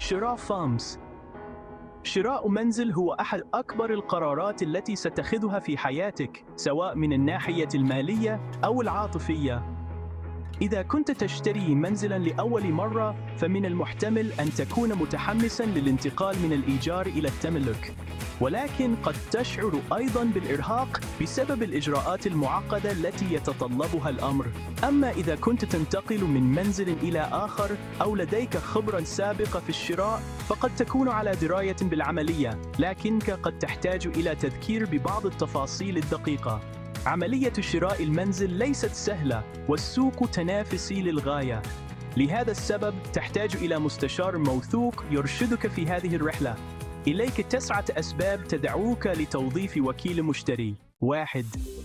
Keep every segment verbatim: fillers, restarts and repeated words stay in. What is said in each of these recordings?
شراء فامس. شراء منزل هو أحد أكبر القرارات التي ستتخذها في حياتك، سواء من الناحية المالية أو العاطفية. إذا كنت تشتري منزلاً لأول مرة، فمن المحتمل أن تكون متحمساً للانتقال من الإيجار إلى التملك، ولكن قد تشعر أيضاً بالإرهاق بسبب الإجراءات المعقدة التي يتطلبها الأمر. أما إذا كنت تنتقل من منزل إلى آخر أو لديك خبرة سابقة في الشراء، فقد تكون على دراية بالعملية، لكنك قد تحتاج إلى تذكير ببعض التفاصيل الدقيقة. عملية شراء المنزل ليست سهلة، والسوق تنافسي للغاية. لهذا السبب تحتاج إلى مستشار موثوق يرشدك في هذه الرحلة. إليك تسعة أسباب تدعوك لتوظيف وكيل مشتري. واحد.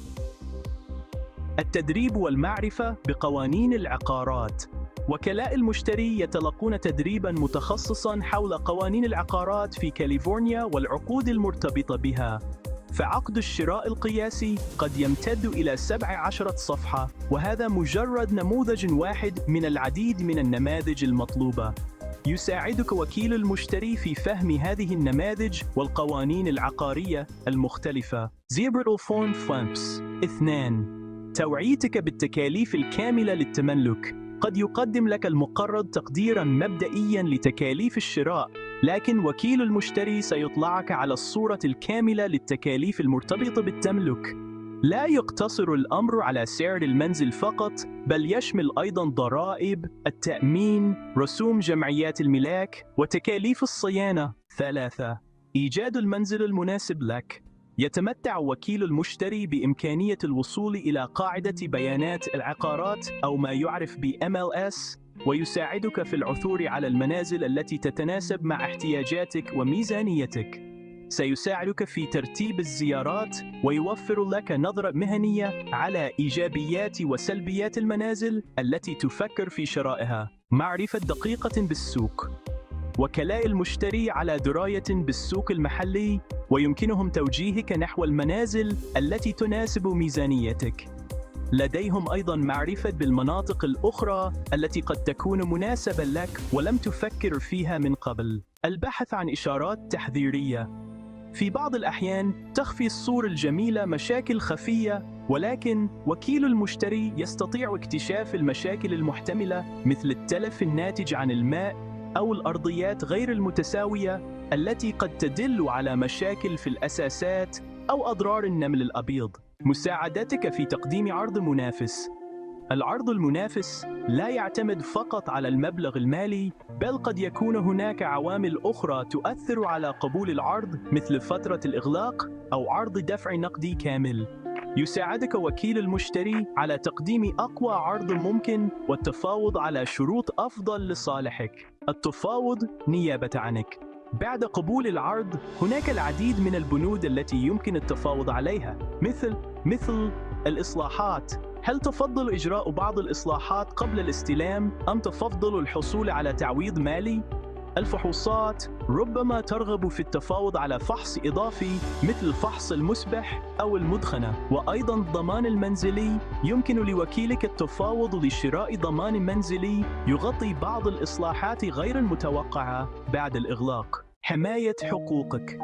التدريب والمعرفة بقوانين العقارات. وكلاء المشتري يتلقون تدريباً متخصصاً حول قوانين العقارات في كاليفورنيا والعقود المرتبطة بها. فعقد الشراء القياسي قد يمتد إلى سبع عشرة صفحة، وهذا مجرد نموذج واحد من العديد من النماذج المطلوبة. يساعدك وكيل المشتري في فهم هذه النماذج والقوانين العقارية المختلفة. زيبرا فون فامس. اثنان. توعيتك بالتكاليف الكاملة للتملك. قد يقدم لك المقرض تقديراً مبدئياً لتكاليف الشراء، لكن وكيل المشتري سيطلعك على الصورة الكاملة للتكاليف المرتبطة بالتملك. لا يقتصر الأمر على سعر المنزل فقط، بل يشمل أيضاً ضرائب، التأمين، رسوم جمعيات الملاك، وتكاليف الصيانة. ثلاثة. إيجاد المنزل المناسب لك. يتمتع وكيل المشتري بإمكانية الوصول إلى قاعدة بيانات العقارات أو ما يعرف ب إم إل إس، ويساعدك في العثور على المنازل التي تتناسب مع احتياجاتك وميزانيتك. سيساعدك في ترتيب الزيارات، ويوفر لك نظرة مهنية على إيجابيات وسلبيات المنازل التي تفكر في شرائها. معرفة دقيقة بالسوق. وكلاء المشتري على دراية بالسوق المحلي، ويمكنهم توجيهك نحو المنازل التي تناسب ميزانيتك. لديهم أيضاً معرفة بالمناطق الأخرى التي قد تكون مناسبة لك ولم تفكر فيها من قبل. البحث عن إشارات تحذيرية. في بعض الأحيان تخفي الصور الجميلة مشاكل خفية، ولكن وكيل المشتري يستطيع اكتشاف المشاكل المحتملة مثل التلف الناتج عن الماء أو الأرضيات غير المتساوية التي قد تدل على مشاكل في الأساسات أو أضرار النمل الأبيض. مساعدتك في تقديم عرض منافس. العرض المنافس لا يعتمد فقط على المبلغ المالي، بل قد يكون هناك عوامل أخرى تؤثر على قبول العرض، مثل فترة الإغلاق أو عرض دفع نقدي كامل. يساعدك وكيل المشتري على تقديم أقوى عرض ممكن والتفاوض على شروط أفضل لصالحك. التفاوض نيابة عنك. بعد قبول العرض، هناك العديد من البنود التي يمكن التفاوض عليها، مثل مثل الإصلاحات. هل تفضل إجراء بعض الإصلاحات قبل الاستلام أم تفضل الحصول على تعويض مالي؟ الفحوصات. ربما ترغب في التفاوض على فحص إضافي مثل فحص المسبح أو المدخنة. وأيضاً الضمان المنزلي. يمكن لوكيلك التفاوض لشراء ضمان منزلي يغطي بعض الإصلاحات غير المتوقعة بعد الإغلاق. حماية حقوقك.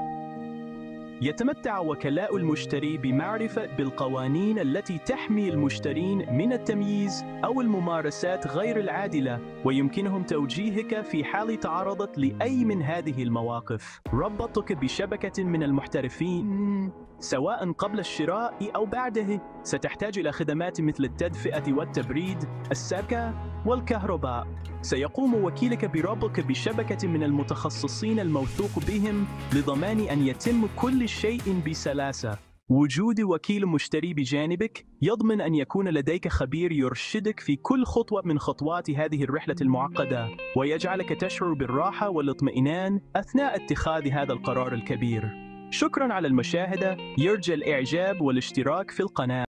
يتمتع وكلاء المشتري بمعرفة بالقوانين التي تحمي المشترين من التمييز أو الممارسات غير العادلة، ويمكنهم توجيهك في حال تعرضت لأي من هذه المواقف. ربطك بشبكة من المحترفين. سواء قبل الشراء أو بعده، ستحتاج إلى خدمات مثل التدفئة والتبريد، السكة والكهرباء. سيقوم وكيلك بربطك بشبكة من المتخصصين الموثوق بهم لضمان أن يتم كل شيء بسلاسة. وجود وكيل مشتري بجانبك يضمن أن يكون لديك خبير يرشدك في كل خطوة من خطوات هذه الرحلة المعقدة، ويجعلك تشعر بالراحة والاطمئنان أثناء اتخاذ هذا القرار الكبير. شكراً على المشاهدة. يرجى الإعجاب والاشتراك في القناة.